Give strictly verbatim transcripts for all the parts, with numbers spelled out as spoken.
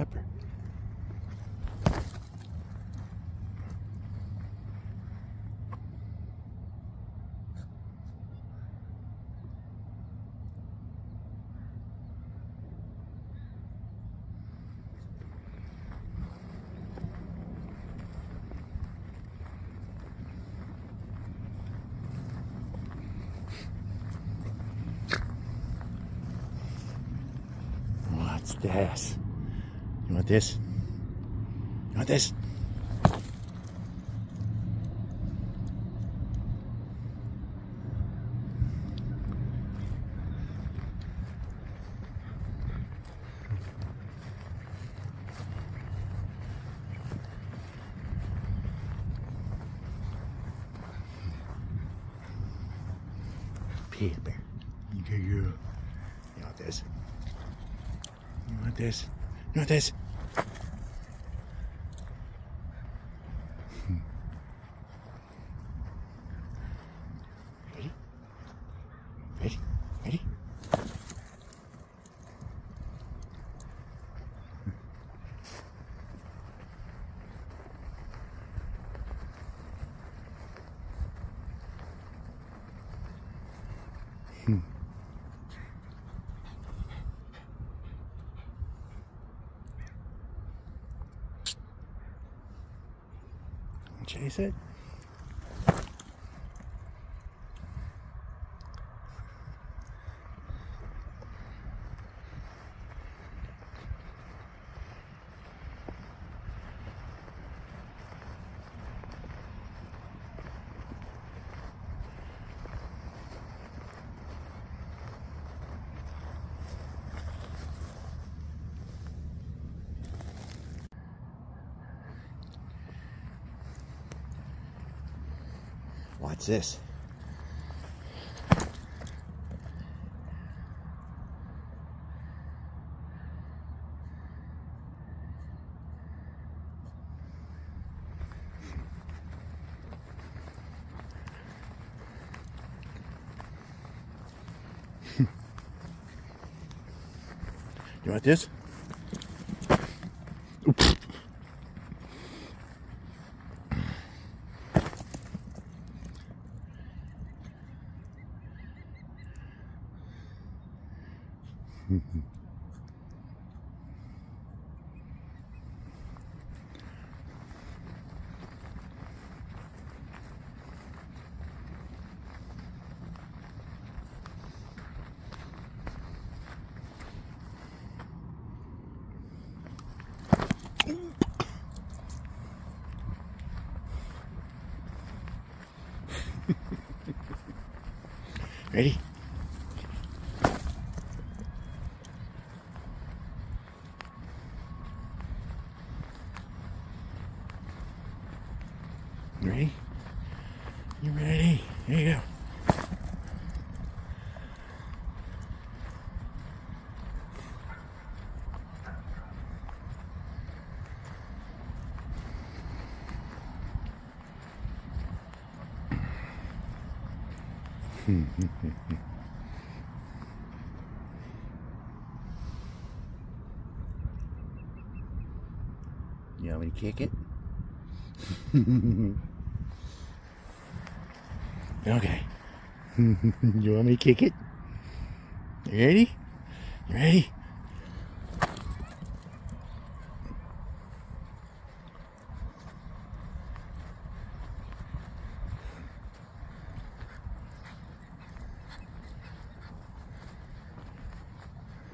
pepper. What's this? You want this? You want this? Peter Bear. Good girl. You want this? You want this? You want this? Hmm. Ready? Ready? Ready? Hmm. Chase it. What's this? You want this? Oops. Ready? You ready? You ready? Here you go. You want me to kick it? Okay. You want me to kick it? You ready? You ready?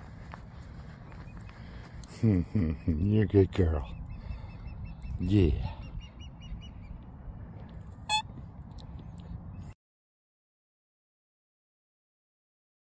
You're a good girl. Yeah.